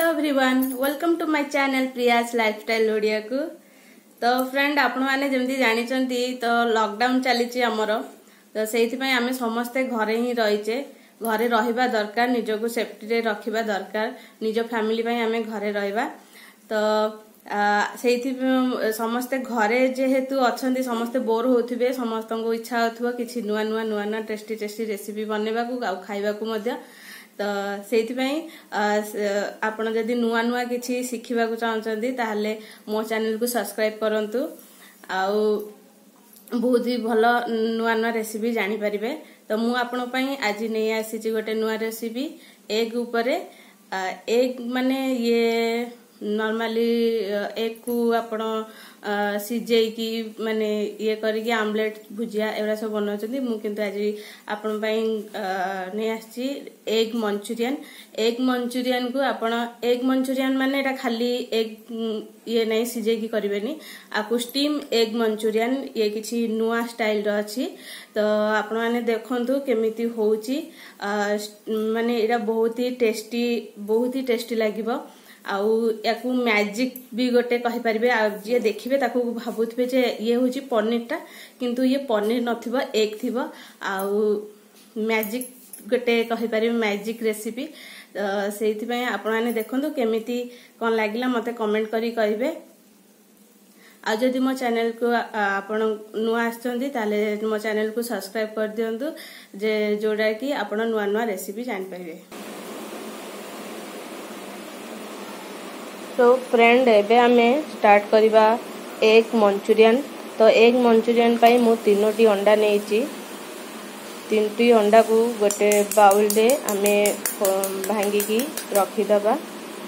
Everyone welcome to my channel Priyas lifestyle Odia को। तो friend आपण माने जमती जानिचंती तो लॉकडाउन चलीची हमर तो सेहिथि पय आमे समस्त घरे ही रहिचे। घरे रहिबा दरकार, निजको सेफ्टी रे रखिबा दरकार, निज फैमिली पय आमे घरे रहिबा। तो सेहिथि समस्त घरे जेहेतु अछंती समस्त बोर होथिबे, समस्तको इच्छा होथबो किछि नुवा नुवा टेस्टी रेसिपी बनेबाकू आ खाइबाकू मध्य। तो से आपण जदि नुआ नुआ किछि शिखिबा को चाहछंती ताहले मो चैनल को सब्सक्राइब करंतु आउ बहुत ही भलो नुआ नुआ रेसिपी जानि परिबे। तो मु आपण पई आज नै आसी छि गोटे नुआ रेसिपी एग ऊपरे। एग माने ये नॉर्मली एग को आपण सिझे की माने ये करके आमलेट भुजिया एवरा सब बनाउछंती। मु किंतु आज आपण पई नै आछि एग मंचूरियन। एग मंचूरियन को आपण एग मंचूरियन माने एटा खाली एग ये नै सिझे की करबेनी, आकु स्टीम एग मंचूरियन ये किछि नुआ स्टाइल रो अछि। तो आपण माने देखंतु केमिति होउची, माने एटा बहुत ही टेस्टी लागिबो। आउ याकू मैजिक भी गोटे कहि परिबे। आ जे देखिबे ताकू भाबुथबे जे ये होची पनीर टा, किंतु ये पनीर नथिबो, एग थिबो। आउ मैजिक गोटे कहि परिबे, मैजिक रेसिपी। सेहिथि पय आपण माने देखंतु केमिति कोन लागिला मते कमेंट करी कहिबे। आ जदि मो चैनल को आपण नुआ आछंती ताले मो चैनल को सब्सक्राइब कर दियंतु, जे जोडा कि आपण नुआ नुआ रेसिपी जान परिबे। तो फ्रेंड एबे आमे स्टार्ट करिबा एग मंचूरियन। तो एग मंचूरियन पाई मु 3टी अंडा नेइची। 3टी अंडा को गोटे बाउल दे आमे भांगी की रखी दबा।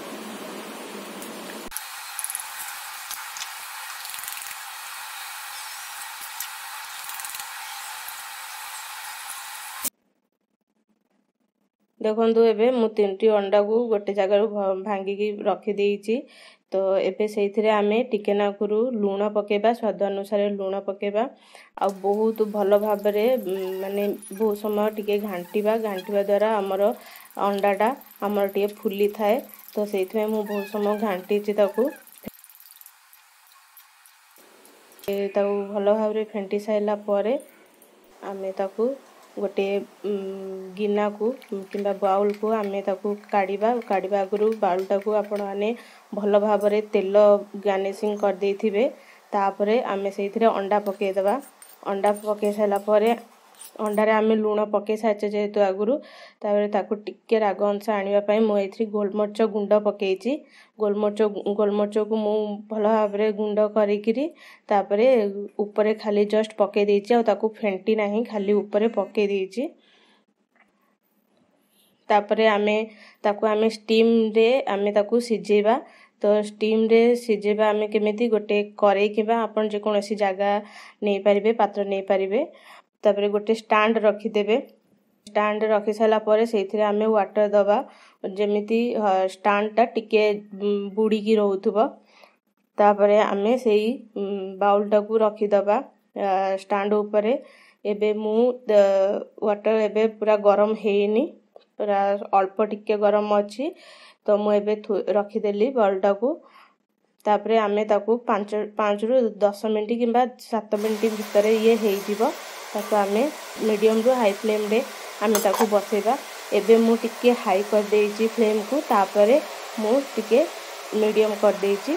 देखंतु एबे मु 3टी अंडा को गोटे जगह भांगी की रखी देइची। तो एबे सेइथिरे आमे टिके नाकुरु लूण पकेबा, स्वाद अनुसार लूण पकेबा। आ बहुत भलो भाबरे माने बहुत समय टिके घांटीबा द्वारा हमर अंडाटा हमर टिके फुली थाए। तो सेइथिमे मु बहुत समय घांटीची ताकू भलो भाबरे फेंटी साइला परे आमे ताकू गोटे गिना को किंबा बाउल को आमे ताकू काढ़ीबा आगुरु बाउल टाकू आपण माने भलो भाबरे तेल गार्निशिंग कर देथिबे। तापरे आमे सेइथिरे अंडा पके देबा। अंडा पके साइला परे अंडारे आमे लूण पके साचे जेहेतु आगुरु, तापरे ताकू टिके राग अंश आनिबा पई मु एथि गोलमरच गुंड पकेइची। गोलमरच को मु भलो भाबरे गुंड करिकिरी तापरे ऊपरे खाली जस्ट पके देइची। आ ताकू फेंटी नाही, खाली ऊपरे पके देइची। तापरे आमे स्टीम रे आमे ताकू सिझेबा। तो स्टीम रे सिझेबा आमे केमिति गोटे करे किबा आपण जे कोनोसी जागा नै परिबे, पात्र नै परिबे। तापरे गोटे स्टैंड रखी देबे। स्टैंड रखी साला परे सेइथिरे आमे वाटर दबा, जेमिति स्टैंड टा टिके बुडी की रहउथबो। तापरे आमे सेई बाउल टाकू रखी दबा स्टैंड ऊपरे। एबे मु वाटर एबे पूरा गरम हेइनी, पूरा अल्प टिके गरम अछि। तो मु एबे रखी देली बाउल टाकू। तापरे आमे ताकू 5 रु 10 मिनिट किंबा 7 मिनिट भितरे ये हेइ दिबो। ताकू आमे मीडियम रु हाई फ्लेम रे आमे ताकू बसेबा। एबे मु टिके हाई कर देइची फ्लेम को, तापरे मु टिके मीडियम कर देइची।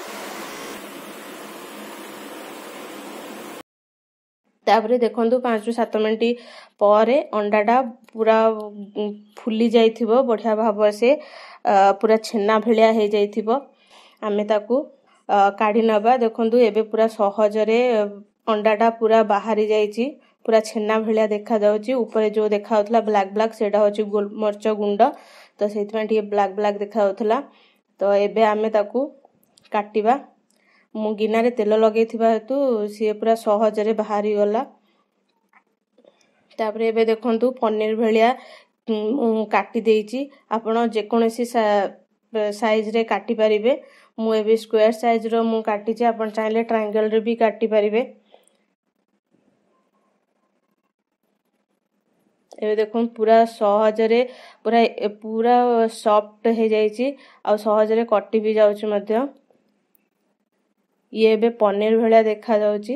तापरे देखंतु 5 रु 7 मिनिट परे अंडाटा पूरा फुली जाइथिबो, बढ़िया भाव से पूरा छेना भेलिया हे जाइथिबो। आमे ताकू काढी नबा। देखंतु एबे पूरा सहजरे अंडाटा पूरा बाहरी जाइची, पूरा छेना भेलिया देखा जाउची। ऊपर जो देखा होतला ब्लैक सेटा होची गोलमरच गुंड। तो सेइथमे टिके ब्लैक देखा होतला। तो एबे आमे ताकू काटिबा। मु गिनारे तेल लगेइथिबा हेतु सी पूरा सहजरे बाहरी गला। तापरे एबे देखंतु पनीर भेलिया काटी देइची। आपण जे कोनोसी साइज रे काटी परिबे। मु एबे स्क्वायर साइज रो मु काटिची, आपण चाहिले ट्रायंगल रे भी काटी परिबे। ଏବେ ଦେଖୁନ୍ पूरा सहजरे पूरा पूरा सॉफ्ट हो जाइए आ सहजरे कटि भी जाउछि मध्य। ये एबे पनीर भलिया देखा जाउछि।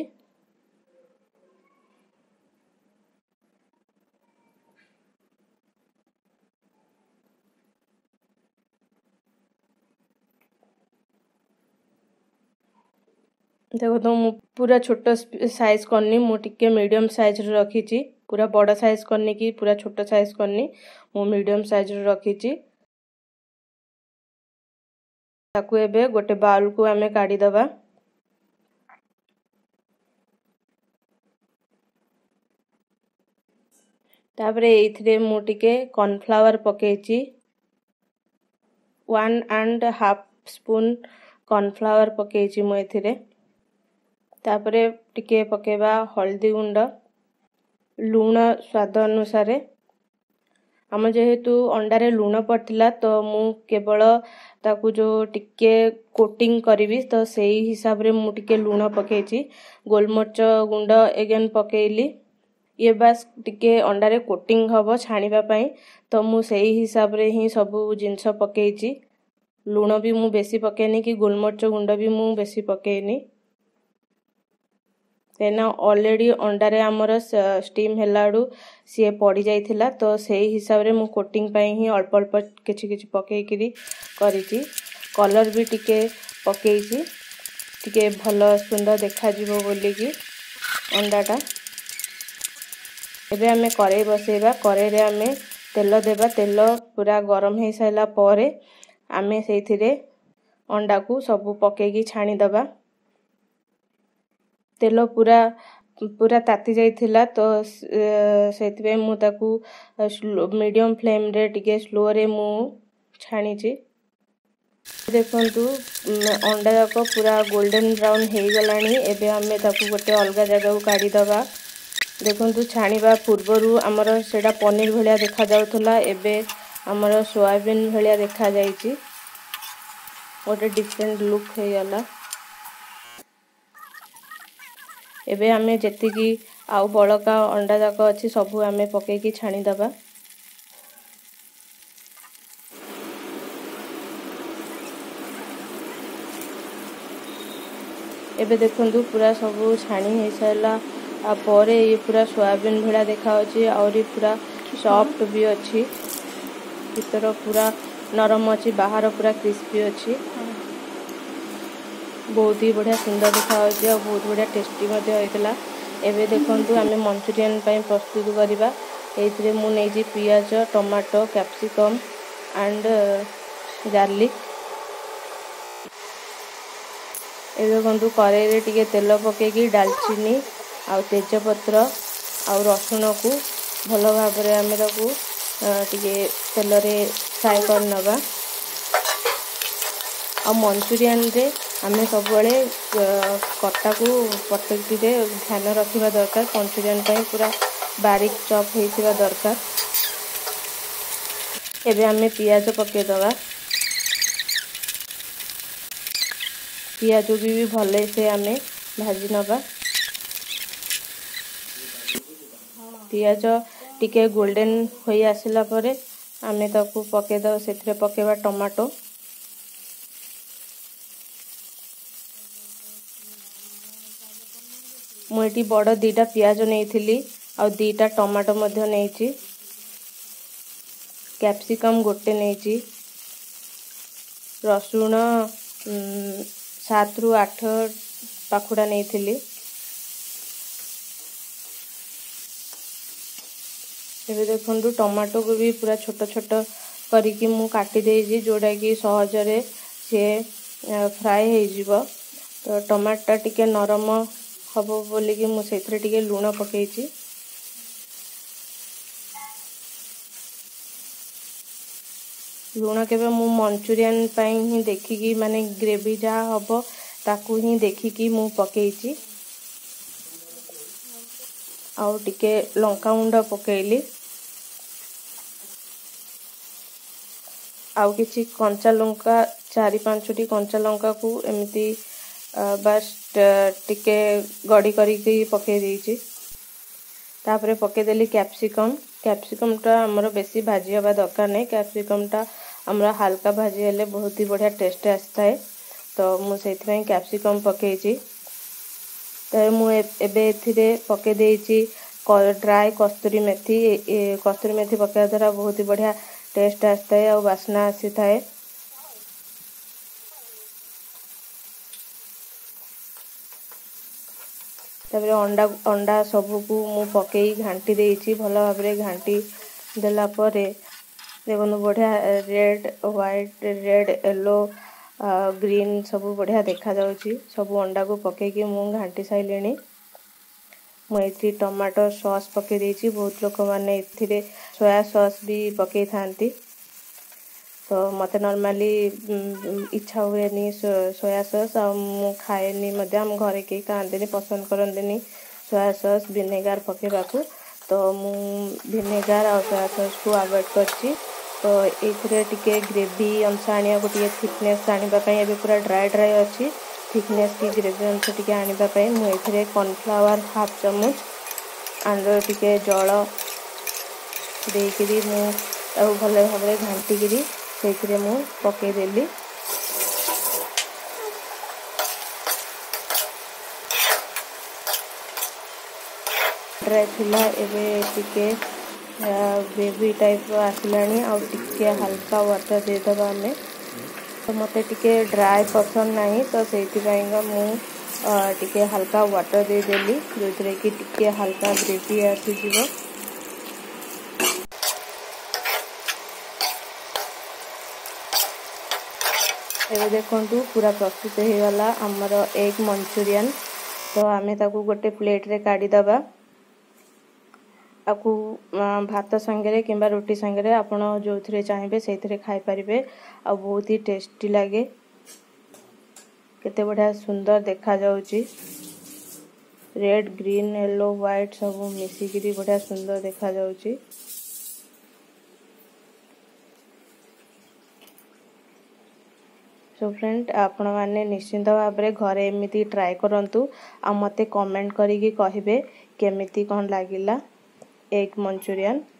देखो तो मु पूरा छोट साइज करनी मु टिके मीडियम साइज रे रखीची। पूरा बड़ साइज करनी कि पूरा छोट साइज करनी मु मीडियम साइज रे रखीची। ताकू एबे गोटे बाउल को आमे काढी दबा। तापरे एथिरे मु टिके कॉर्नफ्लावर पकेची 1.5 स्पून कॉर्नफ्लावर पकेची मु एथिरे। तापरे टिके पकेबा हल्दी गुंड लूण स्वाद अनुसार। आम जेहेतु अंडारे लूण पड़ता तो मु केवल ताकू जो टिके कोटिंग करी तो सेही हिसाब रे मु टिके लूण पकेची। गोलमर्च गुंड एगेन पकेइली। ये बास टिके अंडारे कोटिंग हबो छाणीबा पई तो मु सेही हिसाब रे ही सब जिंस पकेची। लूण भी मु बेसी पकेनी कि गोलमर्च गुंड भी मु बेसी पकेनी। तेना ऑलरेडी अंडारे आमर स्टीम हेलाडू सी पड़ी जाइथिला तो सेही हिसाब रे मु कोटिंग पई ही अल्प अल्प किछि किछि पकेई करी करिची। कलर भी टिके पकेइची टिके भलो सुंदर देखा जिवो बोली कि अंडाटा। एबे हमें कढ़ाई बसेबा। कढ़ाई रे हमें तेल देबा। तेल पूरा गरम हो साइला परे हमें सेथिरे अंडा को सब पकेकी छाणी दबा। तेल पूरा पूरा ताती जाइथिला तो सेतिबे मु ताकू मीडियम फ्लेम रे टिके स्लो रे मु छाणीची। देखंतु अंडा जाक पूरा गोल्डन ब्राउन हो गलानी। एबे हमें ताकू गोटे अलगा जगह को काढी दबा। देखंतु छाणीबा पूर्वरु हमर सेडा पनीर भलिया देखा जाउथला एबे हमर सोयाबीन भलिया देखा जाइची। गोटे डिफरेंट लुक हो गला। एबे हमें जेति की आउ बड़का अंडा जाक अछि सबु हमें पकेकी छाणी दबा। एबे देखंतु पूरा सबु छाणी हो साइला आ परे ये पूरा सोयाबीन भड़ा देखा अछि और पूरा सॉफ्ट भी अछि। भीतर पूरा नरम अछि बाहर पूरा क्रिस्पी अछि। बहुत ही बढ़िया सुंदर देखा अछि और बहुत बढ़िया टेस्टी मध्ये होइतला। एबे देखंतु हमें मंचूरियन पई प्रस्तुत करिबा। एथिरे मु नेजी पियाज टमाटो कैप्सिकम एंड गार्लिक। एबे देखंतु कढ़ाई रे टिके तेल पकेकी दालचीनी आ तेजपत्र आ रसुण को भलो भाव रे हमें ताकू टिके तेल रे फ्राई कर नबा। आ मंचूरियन रे हमें सब बड़े कटा को परफेक्टली ध्यान रखिबा दरकार। मंचूरियन पई पूरा बारीक चॉप होइथिबा दरकार। एबे हमें पियाज पके दबा। पियाज भी भले से हमें भाजी नबा। पियाज टिके गोल्डन होई आसिला परे हमें ताकू पके दबा। सेथिरे पकेबा टमाटो। मुझे बड़ दीटा पियाज नहीं आ दीटा टमाटो मध्य नहीं। कैप्सिकम गोटे नहीं। रसुण 7 ରୁ 8 पाखुड़ा नहीं। एबे देखंतु टमाटो को भी पूरा छोट छोट करिकी मु काटी देजी जोड़ा कि सहजरे से फ्राई हो जिवो। तो टमाटा टिके नरम हबो बोली कि मु सेथरे टिके लूण पकेची। लूण केबे मु मंचूरियन पई ही देखिकी माने ग्रेवी जा हबो ताकू ही देखिकी मु पकेची। आउ टिके लंका गुंड पकेइली। आउ किछि कंचा लंका 4-5टी कंचा लंका को एमिति बस टिके गड़ी करी पके देइछि। तापर पकईदेली कैप्सिकमटा आमर बेसी भाजी हवा दरकार नहीं। कैप्सिकमटा आमर हाल्का भाजी हेले बहुत ही बढ़िया टेस्ट आसता है। तो मुझे कैप्सिकम पकईची। तो मुझे पकई देइची ड्राई कस्तूरी मेथी पकड़ा द्वारा बहुत ही बढ़िया टेस्ट आसता है और बास्ना आसी थाए। तापर अंडा सबको मु पकई घांटी देइची। भल भाव घांटी देला परे देखो बढ़िया red white red yellow green सब बढ़िया देखा जाउची। सब अंडा को पकईकी मु घांटी साइलेनी। मुझे टमाटो सॉस पकई देइची। बहुत लोक माने एथिरे सोया सॉस भी पकई थांती। तो मते नॉर्मली इच्छा हुएनी सोया सॉस आ मु खाएनी मध्य हम घरे के खाते पसंद करते सोया सॉस विनेगार पकेबा को। तो मु विनेगार और सोया सॉस को अवॉइड करची। तो ये टिके ग्रेवी अंश आने को टिके थिकनेस आने पूरा ड्राई ड्राई अच्छी थिकनेस की ग्रेवी अंश टिके आने मुझे कॉर्नफ्लावर हाफ चम्मच आंध्र टिके जल देकरी मु भल भाव घांटिकी से मु पकईदेली। ड्राई थिला एबे टिके ग्रेवी टाइप आसलानी आ टिके हल्का वाटर देदबा आमे। तो मते टिके ड्राई पसंद नहीं तो से मु टिके हल्का वाटर देदेली जो कि टिके हल्का ग्रेवी आसीजिवो। एबे देखंतु पूरा प्रस्तुत हो गला हमर एग मंचूरियन। तो आमे ताकू गोटे प्लेट रे काढ़ी दबा। आपको भात संगे किंबा रोटी संगे आपण जो थे चाहिए से खाई पारे आ बहुत ही टेस्टी लगे। केते बढ़िया सुंदर देखा जाउची। रेड ग्रीन येलो व्हाइट सब मिसिकी बढ़िया सुंदर देखा जाउची। सो फ्रेंड आपण मैंने निश्चिंत भाव में घरे एमती ट्राए करंतु आ मते कमेंट करिकी कहिबे केमिति कोन लागिला एग मंचूरियन।